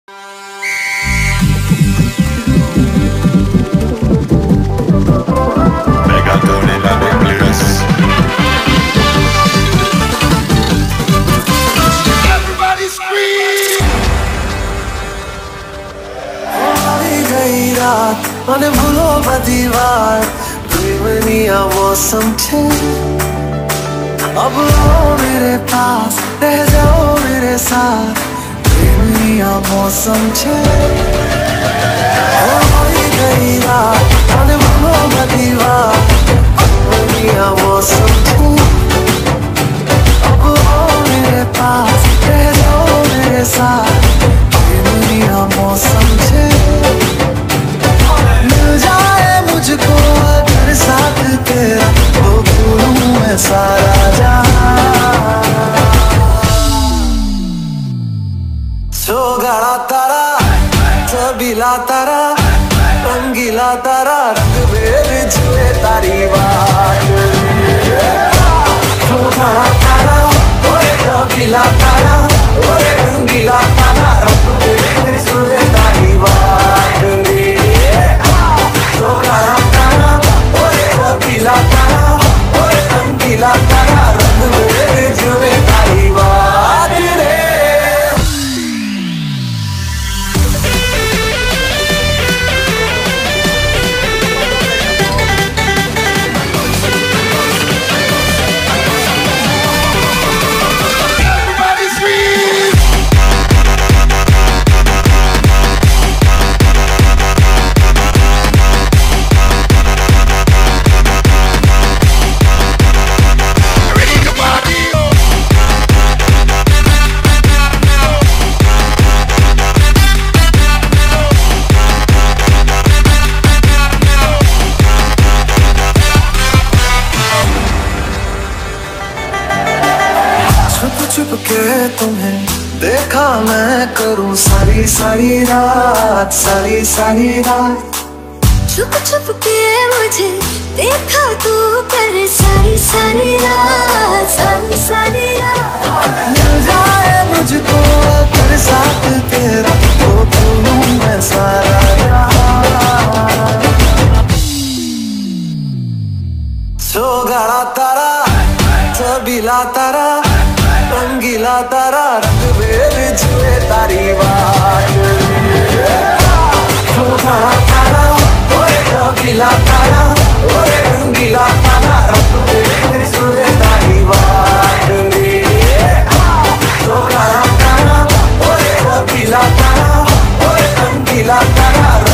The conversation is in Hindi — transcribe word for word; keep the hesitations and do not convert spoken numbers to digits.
Megatron in the place. Everybody scream! आई गई रात मने भूलो बदीवार प्रेमनिया मौसम छे अब आओ मेरे पास रह जाओ मेरे साथ प्रेमनिया मौसम छे आई गई रात मने भूलो बदीवार प्रेमनिया मौसम छे अब आओ मेरे पास रह जाओ मेरे साथ प्रेमनिया मौसम छे मिल जाए मुझको अगर साथ तेरा तो भूलूं मैं सारा जहां सोगड़ा तारा सबीला तारा रंगीला तारा रंग मेरे झूले तारी बात सोगड़ा तारा ओए सबीला तारा ओए रंगीला तारा रंग मेरे झूले तारी बात सोगड़ा तारा ओए सबीला तारा ओए रंगीला तारा रंग मेरे झूले तारी बात रे छुप के तुम्हें देखा मैं करूं सारी सारी रात सारी सारी रात छुप छुप के मुझे देखा तू कर सारी सारी रात सारी सारी रात मिल जाए मुझको अगर साथ तेरा तो भूलूं मैं सारा जहां सोगड़ा तारा सबीला तारा रंगीला तारा रंग मेरे झूले तारी बात सोगड़ा तारा ओए सबीला तारा ओए रंगीला तारा रंग मेरे झूले तारी बात सोगड़ा तारा ओए सबीला तारा ओए रंगीला तारा